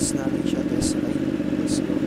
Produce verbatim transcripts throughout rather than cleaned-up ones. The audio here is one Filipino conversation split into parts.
test natin siya, test ride. Let's go.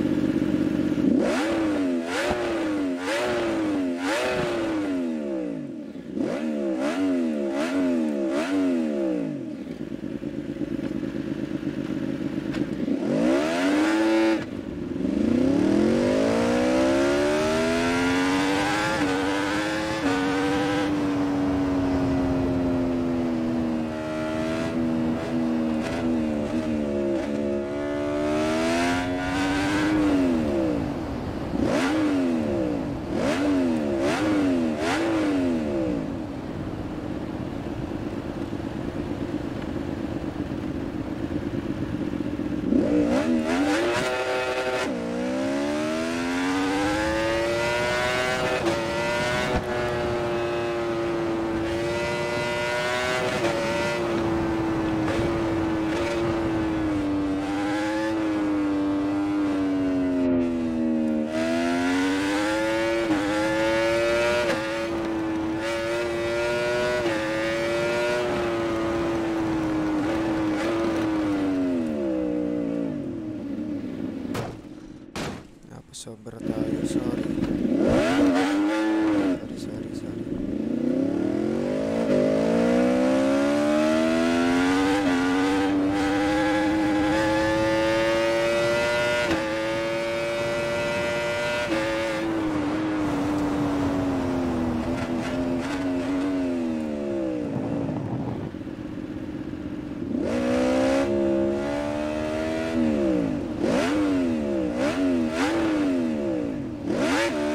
Sobra tayo, sorry. Sorry, sorry, sorry. What?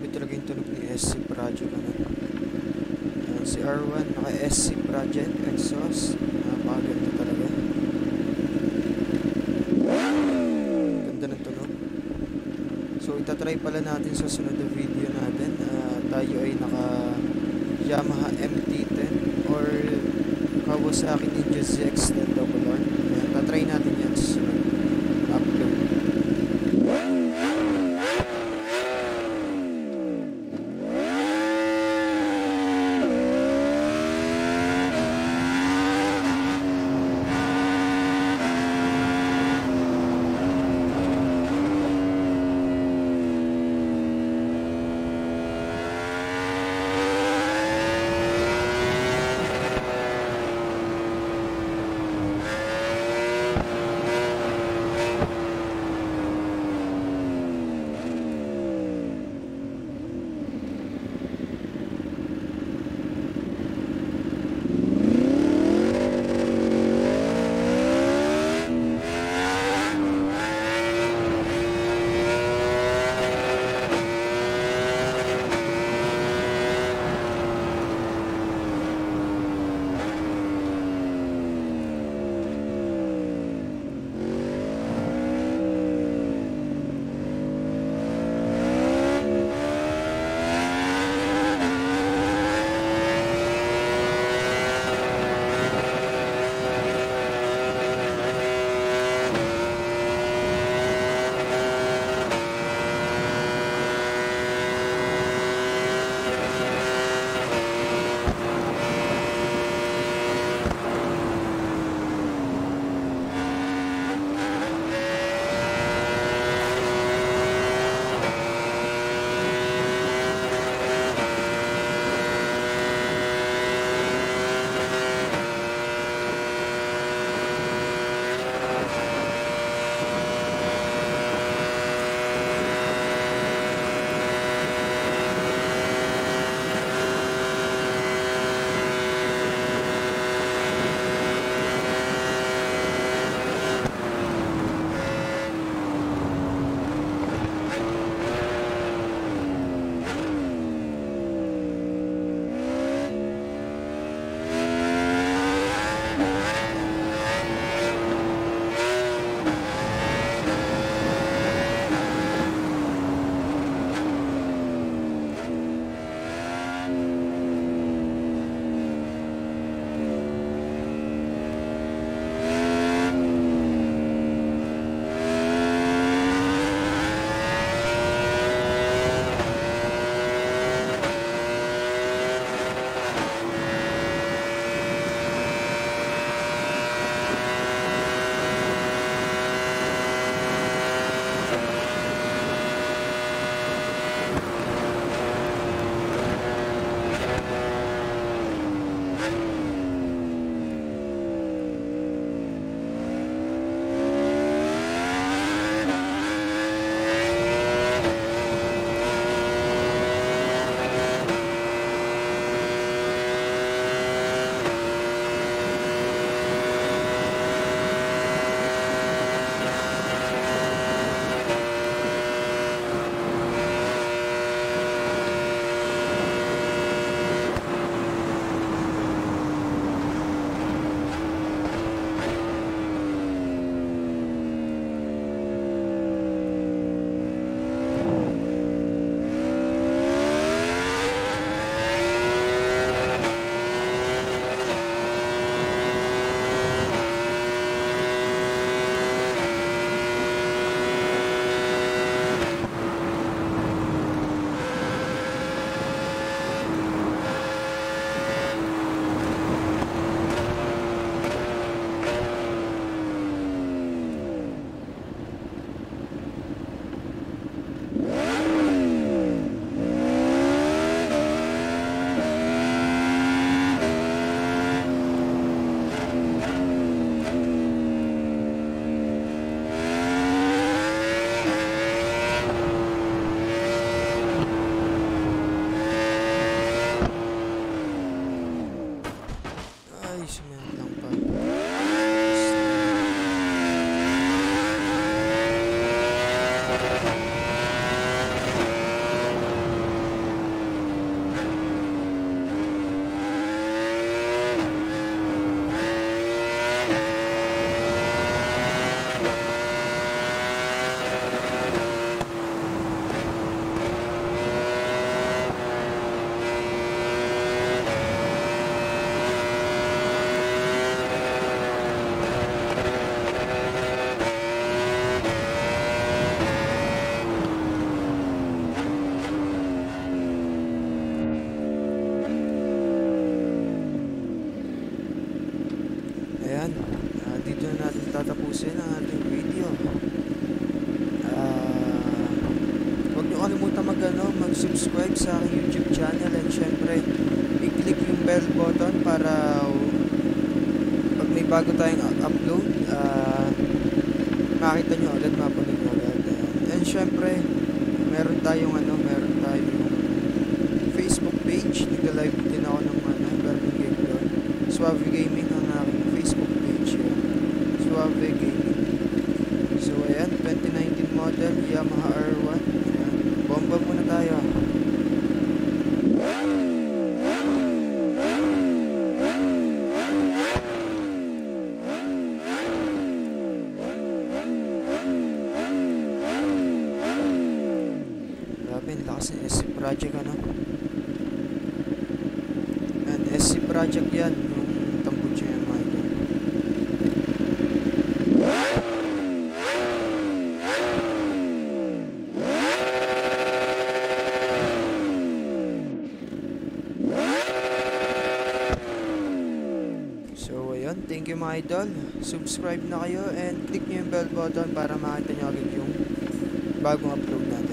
talaga yung tunog ni S C Project. Ano? Ayan, si R one naka S C Project exhaust. Napakaganda talaga. Ganda ng tunog. So itatry pala natin sa sunod na video natin. Uh, tayo ay naka Yamaha M T ten or Kawasaki Ninja Z X ten double R. Ayan, tatry natin yan sa sunod upload. bago tayong upload, uh, makita nyo agad, mapanood nyo agad. Uh, and syempre, meron tayong ano, meron tayong Facebook page. Nagla-live din ako ng ano, Garmin Game doon. Suave Gaming ang aking Facebook page. Yun. Suave Gaming. So ayan, twenty nineteen model Yamaha R one. Ayan. Bomba muna tayo. Grabe, lakas ng S C Project ano. And S C Project yan, yung tambucho yung mga ito. So ayun, thank you mga idol. Subscribe na kayo and click nyo yung bell button para makita nyo agad yung bagong upload natin.